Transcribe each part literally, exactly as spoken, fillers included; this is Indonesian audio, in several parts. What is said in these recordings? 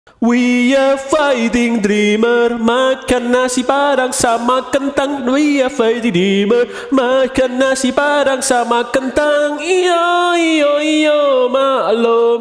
We are fighting dreamer, makan nasi padang sama kentang. We are fighting dreamer, makan nasi padang sama kentang. Iyo iyo iyo, maklo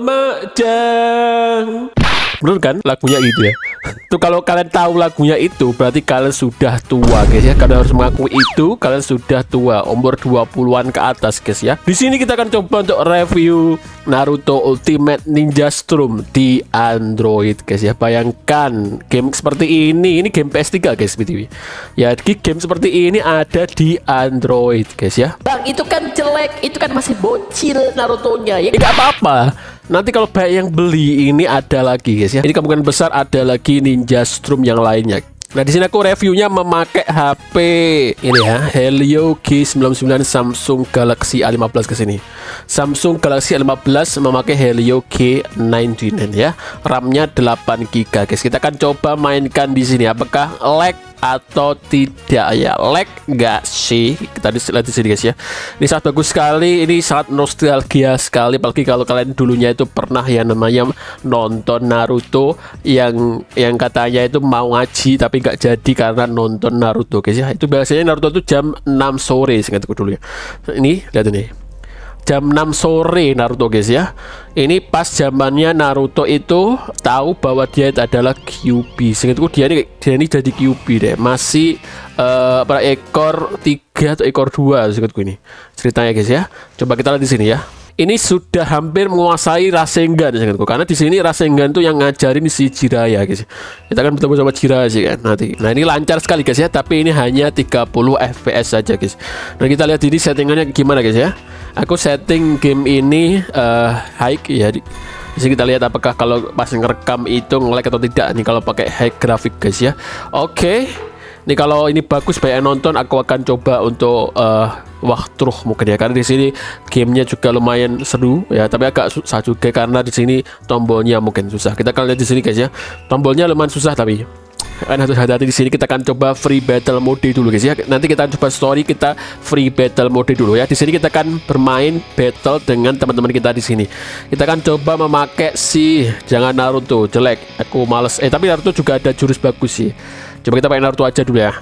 makjang. Bener kan lagunya itu ya? Tuh kalau kalian tahu lagunya itu berarti kalian sudah tua guys ya. Kalian harus mengakui itu, kalian sudah tua, umur dua puluhan ke atas guys ya. Di sini kita akan coba untuk review Naruto Ultimate Ninja Storm di Android guys ya. Bayangkan game seperti ini, ini game P S tiga guys B T W. Ya, game seperti ini ada di Android guys ya. Bang, itu kan jelek, itu kan masih bocil Naruto-nya ya. Tidak apa-apa. Nanti kalau banyak yang beli ini ada lagi guys ya. Ini kemungkinan besar ada lagi Ninja Storm yang lainnya. Nah di sini aku reviewnya memakai H P ini ya, Helio G sembilan puluh sembilan Samsung Galaxy A lima belas ke sini. Samsung Galaxy A lima belas memakai Helio G sembilan puluh sembilan ya. RAM-nya delapan giga guys. Kita akan coba mainkan di sini apakah lag atau tidak ya. Lag nggak sih? Kita lihat di sini guys ya. Ini sangat bagus sekali, ini sangat nostalgia sekali, apalagi kalau kalian dulunya itu pernah yang namanya nonton Naruto yang yang katanya itu mau ngaji tapi nggak jadi karena nonton Naruto guys ya. Itu biasanya Naruto itu jam enam sore seingatku dulu ya. Ini lihat ini, jam enam sore Naruto guys ya. Ini pas zamannya Naruto itu tahu bahwa dia itu adalah Kyuubi. Seingatku dia ini dia ini jadi Kyuubi deh. Masih uh, pada ekor tiga atau ekor dua seingatku ini ceritanya guys ya. Coba kita lihat di sini ya. Ini sudah hampir menguasai Rasengan seingatku, karena di sini Rasengan tuh yang ngajarin si Jiraiya guys. Kita kan bertemu sama Jiraiya sih kan nanti. Nah ini lancar sekali guys ya, tapi ini hanya tiga puluh F P S saja guys. Nah kita lihat ini settingannya gimana guys ya. Aku setting game ini uh, high ya. Di sini kita lihat apakah kalau pas ngerekam itu nge-lag atau tidak nih kalau pakai high graphic guys ya. Oke. Okay. Nih kalau ini bagus banyak nonton, aku akan coba untuk uh, walkthrough mungkin ya, karena di sini gamenya juga lumayan seru ya, tapi agak susah juga karena di sini tombolnya mungkin susah. Kita akan lihat di sini guys ya, tombolnya lumayan susah tapi kan harus hati-hati di sini. Kita akan coba free battle mode dulu guys ya. Nanti kita coba story, kita free battle mode dulu ya. Di sini kita akan bermain battle dengan teman-teman kita di sini. Kita akan coba memakai si jangan Naruto jelek, aku males. Eh tapi Naruto juga ada jurus bagus sih. Coba kita pakai Naruto aja dulu ya.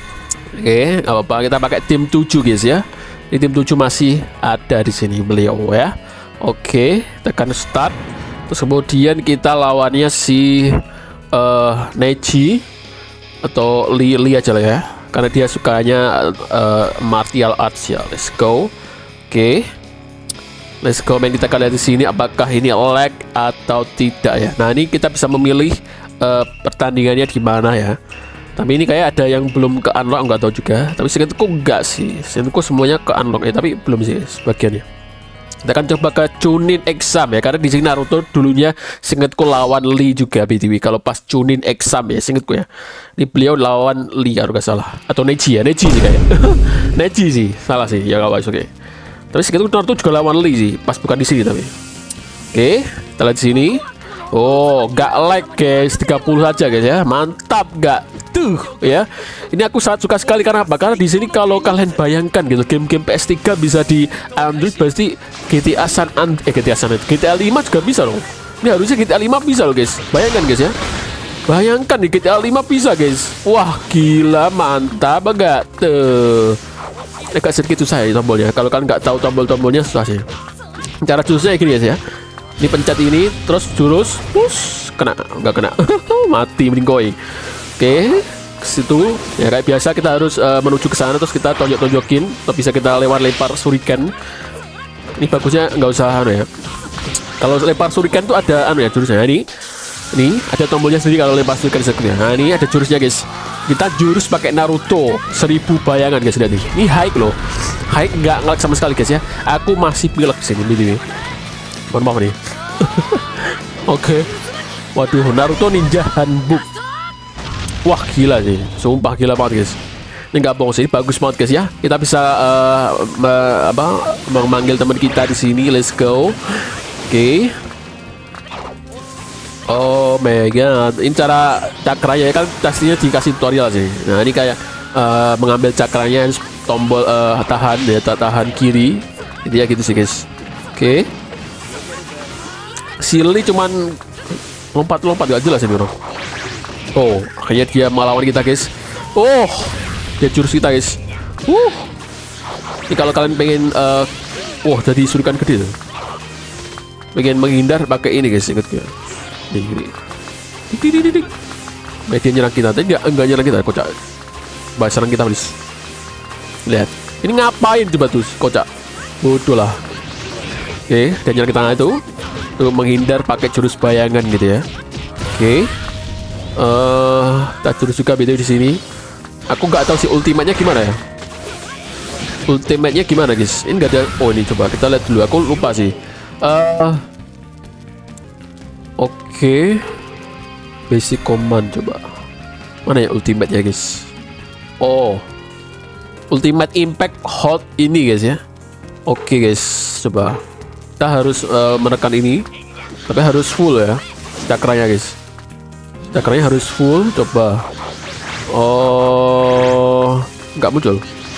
Oke, nggak apa-apa. Kita pakai tim tujuh guys ya. Di tim tujuh masih ada di sini beliau ya. Oke, tekan start. Terus kemudian kita lawannya si uh, Neji atau Lee, Lee aja lah ya, karena dia sukanya uh, martial arts ya. Let's go. Oke, let's go main. Kita akan lihat di sini apakah ini lag atau tidak ya. Nah ini kita bisa memilih uh, pertandingannya di mana ya. Tapi ini kayak ada yang belum ke unlock, nggak tahu juga. Tapi seingatku enggak sih, seingatku semuanya ke unlock ya, tapi belum sih sebagiannya. Kita akan coba ke Chunin Exam ya, karena di sini Naruto dulunya seingatku lawan Lee juga B T W. Kalau pas Chunin Exam ya, seingatku ya. Ini beliau lawan Lee kalau nggak salah, atau Neji ya, Neji sih kayak. Neji sih, salah sih ya, nggak apa-apa. Oke. Tapi seingatku Naruto juga lawan Lee sih, pas bukan di sini tapi. Oke, kita lihat di sini. Oh, gak like guys, tiga puluh saja guys ya. Mantap gak? Tuh ya. Ini aku sangat suka sekali karena apa? Karena di sini kalau kalian bayangkan gitu, game-game P S tiga bisa di Android, pasti G T A San And eh G T A San G T A lima juga bisa loh. Ini harusnya G T A lima bisa loh guys. Bayangkan guys ya. Bayangkan di G T A lima bisa guys. Wah, gila mantap enggak? Tuh. Agak sedikit susah ya tombolnya. Kalau kalian nggak tahu tombol-tombolnya susah sih. Cara jurusnya gini guys ya. Ini pencet ini, terus jurus, push, kena, nggak kena, mati meninggoy. Oke, ke situ ya kayak biasa kita harus uh, menuju ke sana, terus kita tonjok-tonjokin, atau bisa kita lewat lempar shuriken. Ini bagusnya nggak usah anu ya. Kalau lempar shuriken tuh ada anu ya jurusnya. Ini, ini ada tombolnya sendiri kalau lempar shuriken seperti. Nah ini ada jurusnya guys. Kita jurus pakai Naruto seribu bayangan guys, lihat nih. Ini high loh, high nggak ngelag sama sekali guys ya. Aku masih pilek sini ini. Mohon maaf nih. Oke. Okay. Waduh, Naruto Ninja Handbook. Wah, gila sih. Sumpah gila banget, guys. Ini nggak bohong sih, bagus banget, guys ya. Kita bisa uh, me, apa, memanggil teman kita di sini. Let's go. Oke. Okay. Oh my god. Ini cara cakranya kan pastinya dikasih tutorial sih. Nah, ini kayak uh, mengambil cakranya, tombol uh, tahan ya, tahan kiri. Jadi ya gitu sih, guys. Oke. Okay. Si Lee cuman Lompat-lompat gak jelas ini bro. Oh, akhirnya dia melawan kita guys. Oh, dia jurus kita guys. Uh, ini kalau kalian pengen, uh, wah jadi surikan gede tuh. Pengen menghindar pakai ini guys, ingat gak? Ini, ini. Media nyerang kita, tapi enggak, enggak nyerang kita, kocak. Bahas serang kita please. Lihat, ini ngapain coba tuh, kocak. Bodoh lah. Oke, dan nyerang kita itu untuk menghindar pakai jurus bayangan gitu ya. Oke. Eh, uh, tak jurus juga B T W di sini. Aku nggak tahu sih ultimate-nya gimana ya. Ultimate-nya gimana guys? Ini nggak ada. Oh ini coba kita lihat dulu. Aku lupa sih. Uh, Oke. Okay. Basic command coba. Mana ya ultimate-nya guys? Oh. Ultimate impact hold ini guys ya. Oke okay, guys, coba. Kita harus uh, menekan ini. Tapi harus full ya. Cakranya guys. Cakranya harus full, coba. Oh, nggak muncul.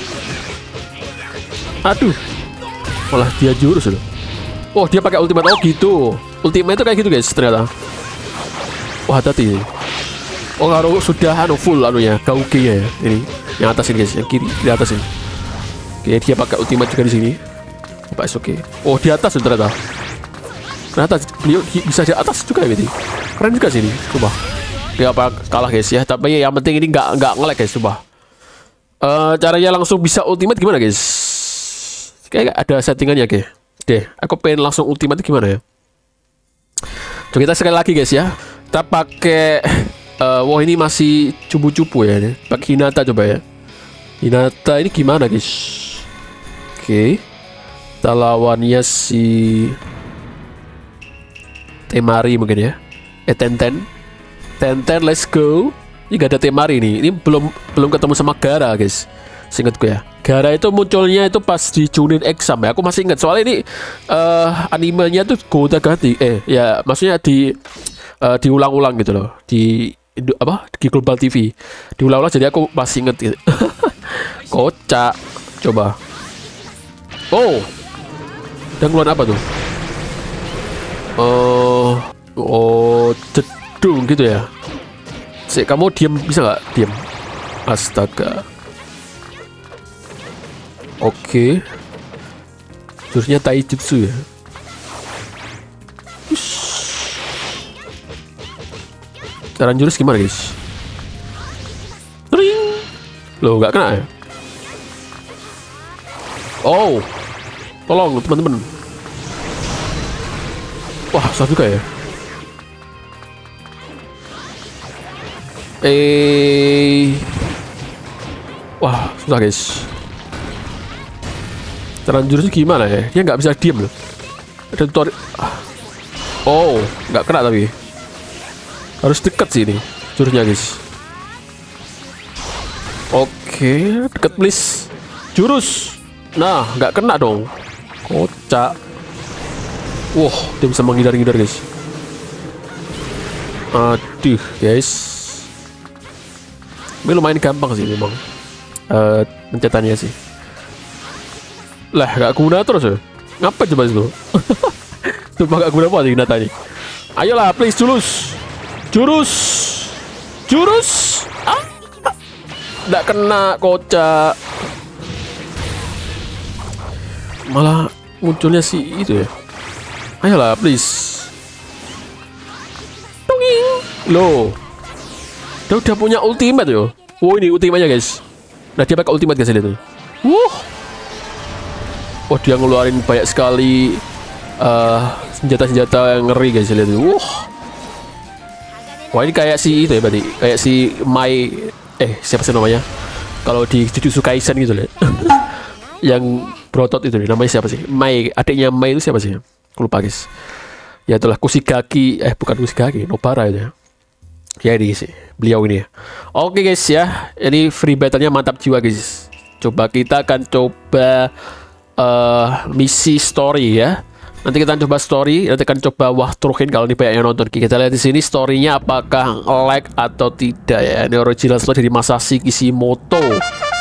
Aduh, malah dia jurus loh. Oh, dia pakai ultimate. Oh gitu. Ultimate itu kayak gitu guys ternyata. Wah, hati-hati. Oh, kalau sudah anu full anunya, Gauge ya. Ini yang atas ini guys, yang kiri di atas ini. Oke, dia pakai ultimate juga di sini. Apa oke. Okay. Oh, di atas loh ternyata. Ternyata beliau bisa di atas juga ya, berarti. Keren juga sini. Coba. Dia apa kalah guys ya, tapi yang penting ini nggak nggak nge-lag guys. Coba uh, caranya langsung bisa ultimate gimana guys? Kayak ada settingannya guys. Deh, aku pengen langsung ultimate gimana ya? Coba kita sekali lagi guys ya. Kita pakai uh, wah ini masih cupu-cupu ya. Pakai Hinata coba ya. Hinata ini gimana guys? Oke, okay. Kita lawannya si Temari mungkin ya. Eh Tenten. Tenten, let's go. Ini gak ada Temari nih. Ini belum belum ketemu sama Gara guys. Seingatku ya. Gara itu munculnya itu pas di Chunin Exam ya. Aku masih ingat soalnya ini uh, animenya tuh gonta ganti. Eh ya maksudnya di uh, diulang-ulang gitu loh. Di Indo, apa di Global T V diulang-ulang, jadi aku masih inget gitu. Kocak. Coba. Oh, dan keluar apa tuh? Oh, oh, cedung gitu ya. Sik, kamu diam bisa nggak? Diam. Astaga. Oke. Jurusnya taijutsu ya. Cara jurus gimana guys? Ring. Loh, nggak kena ya? Oh, tolong teman-teman. Wah, susah juga ya. Eh, wah, susah guys. Cara jurusnya gimana ya? Dia nggak bisa diam loh. Ada tutorial. Oh, nggak kena tapi harus dekat sih ini jurusnya guys. Oke, dekat please. Jurus. Nah, nggak kena dong. Kocak. Wah, dia bisa menghindar-hindar guys. Aduh guys, ini lumayan gampang sih memang uh, pencetannya sih. Lah, gak guna terus ya. Ngapa coba itu? Coba gak guna apa sih natanya. Ayolah please, jurus. Jurus. Jurus. Ah, nggak kena, kocak. Malah munculnya sih itu ya. Ayolah please. Tunging. Loh, dia udah punya ultimate yo. Oh ini ultimate-nya guys. Nah dia pakai ultimate guys itu. Wuh. Oh dia ngeluarin banyak sekali senjata-senjata uh, yang ngeri guys lihat. Wuh. Wah ini kayak si itu ya berarti. Kayak si Mai. Eh siapa sih namanya? Kalau di Jujutsu Kaisen gitu lihat. Yang berotot itu nih, namanya siapa sih? Mai, adiknya Mai itu siapa sih? Aku lupa guys. Ya itulah Kushigaki, eh bukan Kushigaki, Nobara itu ya. Ya ini sih, beliau ini ya. Oke guys ya, ini free battle-nya mantap jiwa guys. Coba kita akan coba uh, misi story ya. Nanti kita coba story, nanti akan coba wah trukin kalau ini banyak yang nonton. Kita lihat di sini story-nya apakah like atau tidak ya. Ini original story dari Masashi Kishimoto.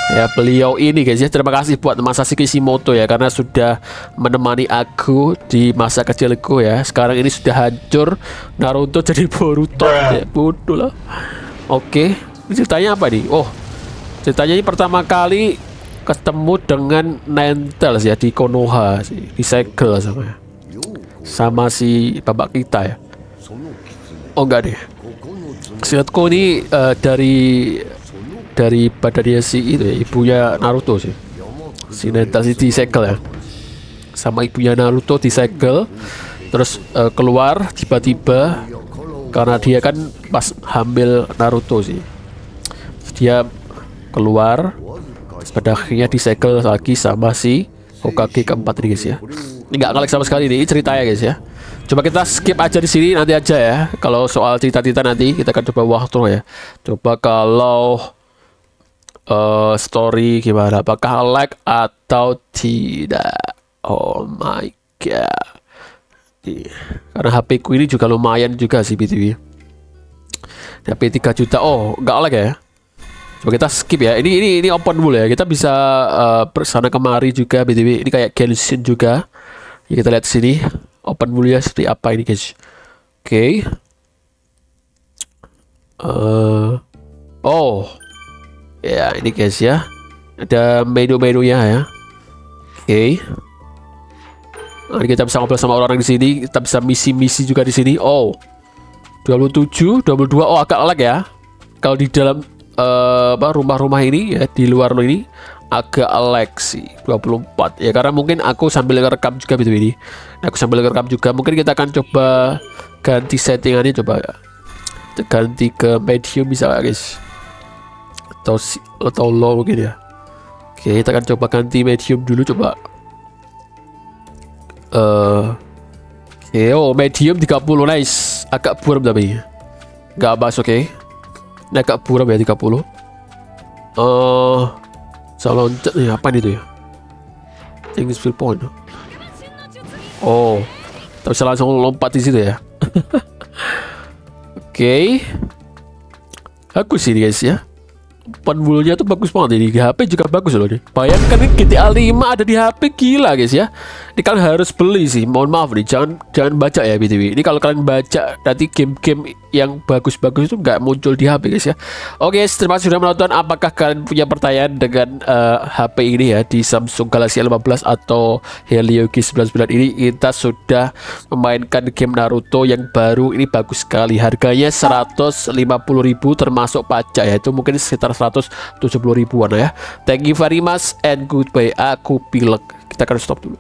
Ya, beliau ini guys ya, terima kasih buat Masashi Kishimoto ya, karena sudah menemani aku di masa kecilku ya. Sekarang ini sudah hancur, Naruto jadi Boruto ya, bodoh lah. Oke, ini ceritanya apa nih? Oh, ceritanya ini pertama kali ketemu dengan Ninetales ya di Konoha sih, di segel sama sama si babak kita ya. Oh enggak deh, seingatku ini uh, dari dari pada dia si itu ya, ibunya Naruto sih. Si Ninetales di segel ya, sama ibunya Naruto di segel, terus uh, keluar tiba-tiba karena dia kan pas hamil Naruto sih. Dia keluar, pada akhirnya disegel lagi sama si Hokage keempat ini guys ya. Ini nggak ngelag sama sekali nih ceritanya guys ya. Coba kita skip aja di sini nanti aja ya. Kalau soal cerita-cerita nanti kita akan coba walkthrough ya. Coba kalau uh, story gimana? Apakah lag atau tidak? Oh my god. Karena H P ku ini juga lumayan juga sih B T W. H P tiga juta. Oh nggak lag ya. Coba kita skip ya. Ini ini ini open world ya. Kita bisa uh, bersana kemari juga B T W. Ini kayak Genshin juga. Ya, kita lihat sini open world ya seperti apa ini guys. Oke. Okay. Uh, oh. Ya ini guys ya. Ada menu-menunya ya. Oke. Okay. Nah, kita bisa ngobrol sama orang di sini. Kita bisa misi-misi juga di sini. Oh. dua puluh tujuh, dua puluh dua. Oh agak lag ya. Kalau di dalam Uh, rumah-rumah ini ya, di luar lo ini agak lag sih. Dua puluh empat ya, karena mungkin aku sambil rekam juga gitu ini. Nah, aku sambil rekam juga. Mungkin kita akan coba ganti settingannya, coba kita ganti ke medium bisa gak guys, atau atau low mungkin ya. Oke, kita akan coba ganti medium dulu coba. Uh, oke, oh medium tiga puluh, nice. Agak buram tapi nggak bahas. Oke, okay. Ini agak buram ya tiga puluh. Eh, uh, saya loncat nih, apa itu ya? Things feel point. Oh, kita bisa langsung lompat di situ ya. Oke, okay. Bagus sih guys ya. Penbulunya tuh bagus banget ini. Di H P juga bagus loh nih. Bayangkan nih G T A lima ada di H P, gila guys ya. Ini kalian harus beli sih. Mohon maaf nih, jangan jangan baca ya B T W. Ini kalau kalian baca nanti game-game yang bagus-bagus itu nggak muncul di H P guys ya. Oke, terima kasih sudah menonton. Apakah kalian punya pertanyaan dengan uh, H P ini ya, di Samsung Galaxy S lima belas atau Helio G sembilan sembilan ini? Kita sudah memainkan game Naruto yang baru ini, bagus sekali. Harganya seratus lima puluh ribu termasuk pajak ya. Itu mungkin sekitar seratus tujuh puluh ribuan ya. Thank you very much and goodbye. Aku pilek. Kita akan stop dulu.